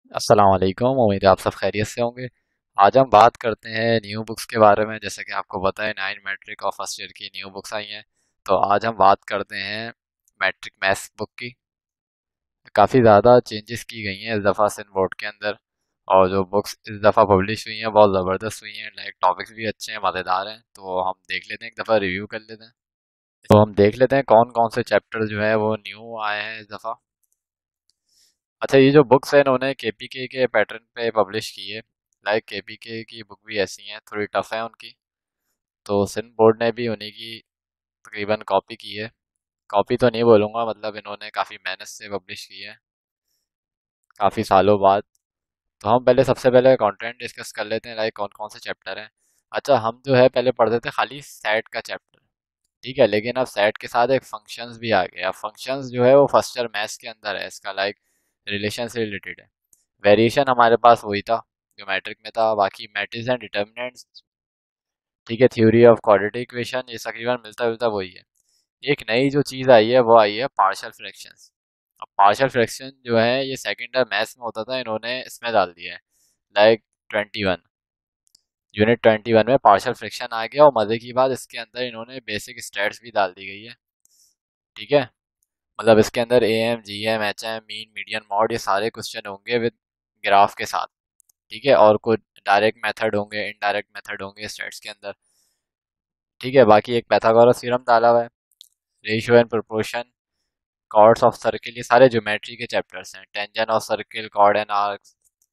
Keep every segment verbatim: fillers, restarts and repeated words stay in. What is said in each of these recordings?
अस्सलाम वालेकुम। उम्मीद है आप सब खैरियत से होंगे। आज हम बात करते हैं न्यू बुक्स के बारे में। जैसे कि आपको पता है नाइन मैट्रिक और फर्स्ट ईयर की न्यू बुक्स आई हैं। तो आज हम बात करते हैं मैट्रिक मैथ्स बुक की। काफ़ी ज़्यादा चेंजेस की गई हैं इस दफ़ा सिन बोर्ड के अंदर। और जो बुक्स इस दफ़ा पब्लिश हुई हैं बहुत ज़बरदस्त हुई हैं। लाइक टॉपिक्स भी अच्छे हैं, मज़ेदार हैं। तो हम देख लेते हैं, एक दफ़ा रिव्यू कर लेते हैं। तो हम देख लेते हैं कौन कौन से चैप्टर जो है वो न्यू आए हैं इस दफ़ा। अच्छा, ये जो बुक्स है इन्होंने केपीके के पैटर्न पे पब्लिश की है। लाइक केपीके की बुक भी ऐसी हैं, थोड़ी टफ है उनकी। तो सिंध बोर्ड ने भी उन्हीं की तकरीबन कॉपी की है। कॉपी तो नहीं बोलूँगा, मतलब इन्होंने काफ़ी मेहनत से पब्लिश की है काफ़ी सालों बाद। तो हम पहले सबसे पहले कंटेंट डिस्कस कर लेते हैं, लाइक कौन कौन से चैप्टर हैं। अच्छा, हम जो है पहले पढ़ते थे खाली सेट का चैप्टर, ठीक है। लेकिन अब सेट के साथ एक फंक्शंस भी आ गया। फंक्शंस जो है वो फर्स्ट ईयर मैथ्स के अंदर है, इसका लाइक रिलेशन से रिलेटेड है। वेरिएशन हमारे पास वही था जो मैट्रिक में था। बाकी मैट्रिक्स एंड डिटर्मिनेंट्स, ठीक है, थ्योरी ऑफ क्वाड्रेटिक इक्वेशन, ये तकरीबन मिलता जुलता वही है। एक नई जो चीज़ आई है वो आई है पार्शियल फ्रैक्शंस। अब पार्शियल फ्रैक्शन जो है ये सेकेंड ईयर मैथ्स में होता था, इन्होंने इसमें डाल दिया है। Like twenty one, unit twenty one में पार्शियल फ्रैक्शन आ गया। और मज़े की बात, इसके अंदर इन्होंने बेसिक स्टैट्स भी डाल दी गई है, ठीक है। मतलब इसके अंदर A M, G M, H M, mean, median, mode, ये सारे क्वेश्चन होंगे विद ग्राफ के साथ, ठीक है। और कुछ डायरेक्ट मेथड होंगे, इनडायरेक्ट मेथड होंगे स्टेट्स के अंदर, ठीक है। बाकी एक पैथागोरस थ्योरम डाला हुआ है, ratio and proportion, chords of circle, ये सारे ज्योमेट्री के चैप्टर्स हैं। Tangent of circle, chord and arcs,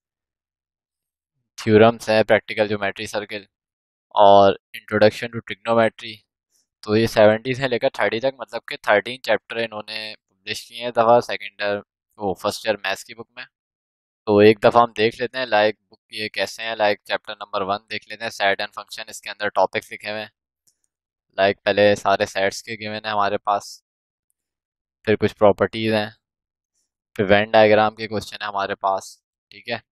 theorems हैं, प्रैक्टिकल ज्योमेट्री सर्किल, और इंट्रोडक्शन टू ट्रिग्नोमेट्री। तो ये सेवेंटी से लेकर थर्टी तक, मतलब के थर्टीन चैप्टर इन्होंने पब्लिश किए हैं दफ़ा सेकेंड ईयर, वो फर्स्ट ईयर मैथ्स की बुक में। तो एक दफ़ा हम देख लेते हैं लाइक बुक ये कैसे हैं। लाइक चैप्टर नंबर वन देख लेते हैं, सेट एंड फंक्शन। इसके अंदर टॉपिक्स लिखे हुए हैं। लाइक पहले सारे सेट्स के गिवन है हमारे पास, फिर कुछ प्रॉपर्टीज हैं, फिर वेन डायग्राम के क्वेश्चन है हमारे पास, ठीक है।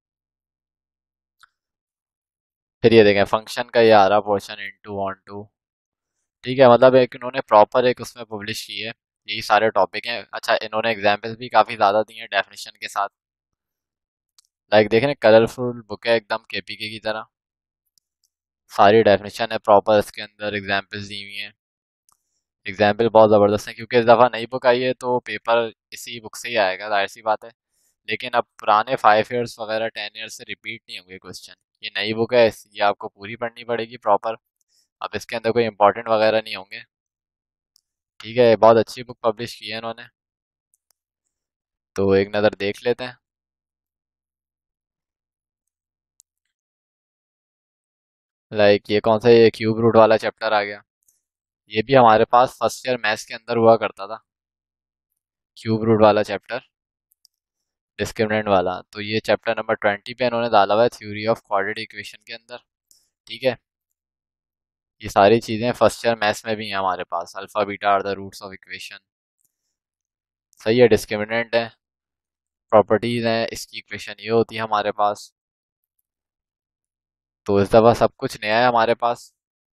फिर ये देखें फंक्शन का ये आ रहा पोर्शन इनटू ऑन टू, ठीक है। मतलब एक इन्होंने प्रॉपर एक उसमें पब्लिश की है। यही सारे टॉपिक हैं। अच्छा, इन्होंने एग्जाम्पल्स भी काफ़ी ज़्यादा दिए हैं डेफिनेशन के साथ। लाइक देखें ना, कलरफुल बुक है एकदम केपीके की तरह। सारी डेफिनेशन है प्रॉपर, इसके अंदर एग्जाम्पल्स दी हुई हैं। एग्जाम्पल बहुत ज़बरदस्त है, क्योंकि इस दफ़ा नई बुक आई है तो पेपर इसी बुक से ही आएगा, जाहिर सी बात है। लेकिन अब पुराने फाइव ईयर्स वगैरह टेन ईयर्स से रिपीट नहीं होंगे क्वेश्चन। ये नई बुक है, इस- ये आपको पूरी पढ़नी पड़ेगी प्रॉपर। अब इसके अंदर कोई इंपॉर्टेंट वगैरह नहीं होंगे, ठीक है। बहुत अच्छी बुक पब्लिश की है इन्होंने। तो एक नज़र देख लेते हैं। लाइक ये कौन सा, ये क्यूब रूट वाला चैप्टर आ गया। ये भी हमारे पास फर्स्ट ईयर मैथ्स के अंदर हुआ करता था, क्यूब रूट वाला चैप्टर, डिस्क्रिमिनेंट वाला। तो ये चैप्टर नंबर ट्वेंटी पे इन्होंने डाला हुआ है, थ्योरी ऑफ क्वाड्रेटिक इक्वेशन के अंदर, ठीक है। ये सारी चीज़ें फर्स्ट ईयर मैथ्स में भी हैं हमारे पास। Alpha beta are the roots of equation, सही है। डिस्क्रिमिनेंट है, प्रॉपर्टीज हैं, इसकी इक्वेशन ये होती है हमारे पास। तो इस दफ़ा सब कुछ नया है हमारे पास।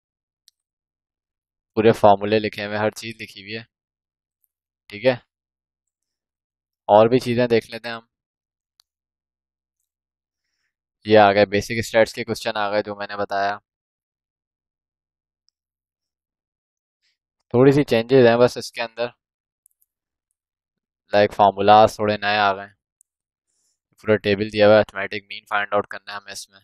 पूरे फॉर्मूले लिखे हुए हैं, हर चीज़ लिखी हुई है, ठीक है। और भी चीज़ें देख लेते हैं हम। ये आ गए बेसिक स्टैट्स के क्वेश्चन आ गए, जो मैंने बताया। थोड़ी सी चेंजेस हैं बस इसके अंदर। लाइक फार्मूलाज थोड़े नए आ गए। पूरा टेबल दिया हुआ है, अर्थमेटिक मीन फाइंड आउट करना है हमें इसमें।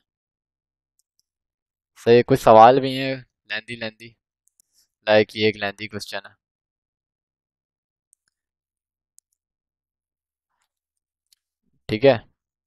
सही, कुछ सवाल भी हैं लेंदी लेंदी। लाइक ये एक लेंदी क्वेश्चन है, ठीक है।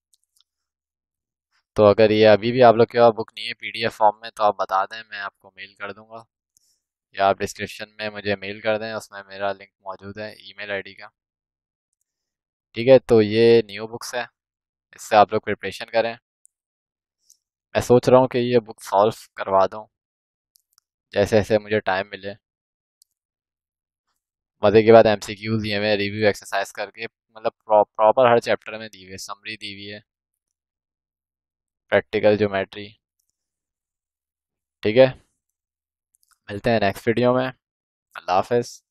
तो अगर ये अभी भी आप लोग के पास बुक नहीं है पीडीएफ फॉर्म में, तो आप बता दें, मैं आपको मेल कर दूंगा। या आप डिस्क्रिप्शन में मुझे मेल कर दें, उसमें मेरा लिंक मौजूद है ईमेल आईडी का, ठीक है। तो ये न्यू बुक्स है, इससे आप लोग प्रिपरेशन करें। मैं सोच रहा हूँ कि ये बुक सॉल्व करवा दूँ जैसे जैसे मुझे टाइम मिले। मजे की बात, एमसीक्यूज दिए हुए हैं रिव्यू एक्सरसाइज करके, मतलब प्रॉपर हर चैप्टर में दी हुई है, समरी दी हुई है, प्रैक्टिकल ज्योमेट्री, ठीक है। मिलते हैं नेक्स्ट वीडियो में। अल्लाह हाफिज़।